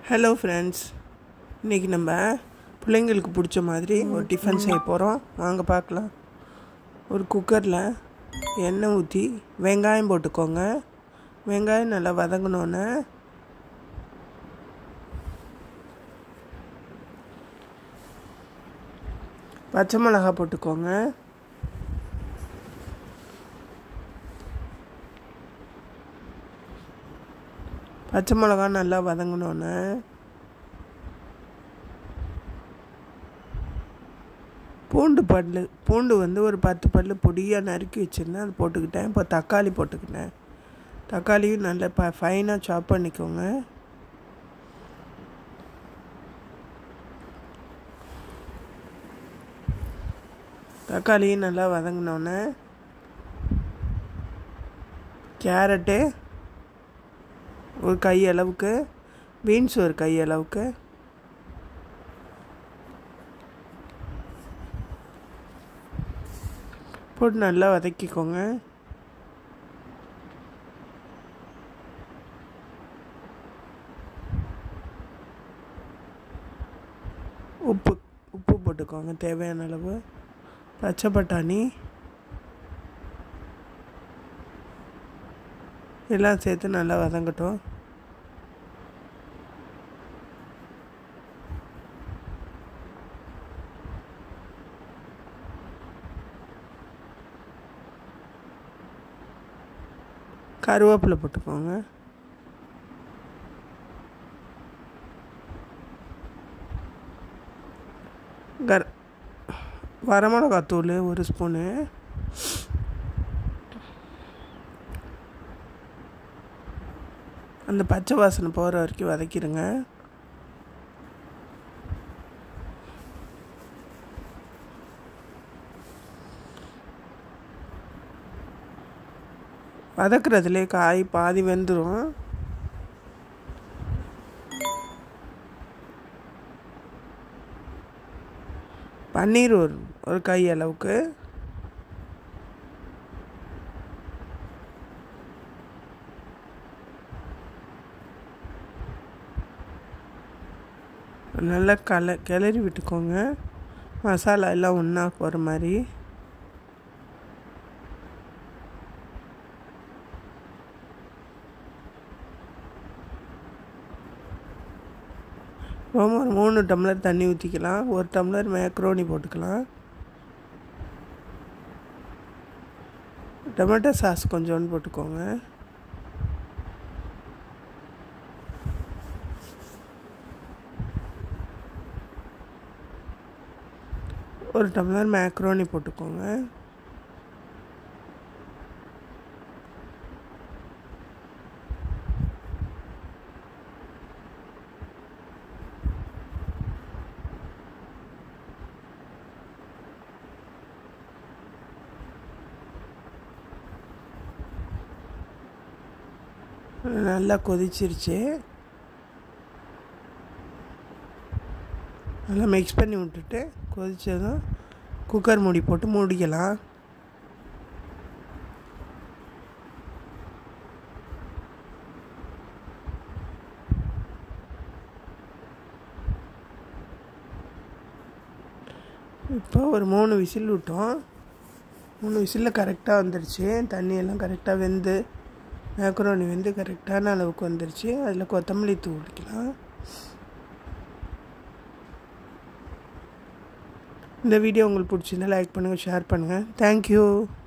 Hello friends, இன்றைக்கி நம்ம பிள்ளைங்களுக்கு பிடிச்ச மாதிரி ஒரு டிஃபன் செய்ய போகிறோம். வாங்க பார்க்கலாம். ஒரு குக்கரில் எண்ணெய் ஊற்றி வெங்காயம் போட்டுக்கோங்க. வெங்காயம் நல்லா வதங்கினோன்னே பச்சை மிளகா போட்டுக்கோங்க. பச்சை மிளகா நல்லா வதங்கினோன்னே பூண்டு வந்து ஒரு 10 பல் பொடியாக நறுக்கி வச்சுருந்தேன், அது போட்டுக்கிட்டேன். இப்போ தக்காளி போட்டுக்கிட்டேன். தக்காளியும் நல்லா ஃபைனாக சாப் பண்ணிக்கோங்க. தக்காளியும் நல்லா வதங்கினோன்னே கேரட்டு ஒரு கை அளவுக்கு, பீன்ஸ் ஒரு கை அளவுக்கு, போட்டு நல்லா வதக்கிக்கோங்க. உப்பு போட்டுக்கோங்க தேவையான அளவு. பச்சை பட்டாணி எல்லாம் சேர்த்து நல்லா வதங்கட்டும். கருவேப்பிலை போட்டுக்கோங்க. வரமிளகாத்தூள் ஒரு ஸ்பூனு, அந்த பச்சை வாசனை போகிற வரைக்கும் வதக்கிடுங்க. வதக்குறதுலே காய் பாதி வெந்துடும். பன்னீர் ஒரு கை அளவுக்கு, நல்லா கிளறி விட்டுக்கோங்க. மசாலா எல்லாம் ஒன்றா போகிற மாதிரி. ஒரு 3 டம்ளர் தண்ணி ஊற்றிக்கலாம். 1 டம்ளர் மேக்ரோனி போட்டுக்கலாம். டொமேட்டோ சாஸ் கொஞ்சோண்டு போட்டுக்கோங்க. ஒரு டம்ளர் மேக்ரோனி போட்டுக்கோங்க. நல்லா கொதிச்சிருச்சு. நல்லா மிக்ஸ் பண்ணி விட்டுட்டு கொதிச்சதும் குக்கர் மூடி போட்டு மூடிக்கலாம். இப்போ ஒரு 3 விசில் விட்டோம். 3 விசிலில் கரெக்டாக வந்துடுச்சு. தண்ணியெல்லாம் கரெக்டாக வெந்து, மேக்ரோனி வெந்து கரெக்டான அளவுக்கு வந்துடுச்சு. அதில் கொத்தமல்லி தூளிக்கலாம். இந்த வீடியோ உங்களுக்கு பிடிச்சிருந்தா லைக் பண்ணுங்கள், ஷேர் பண்ணுங்கள். தேங்க்யூ.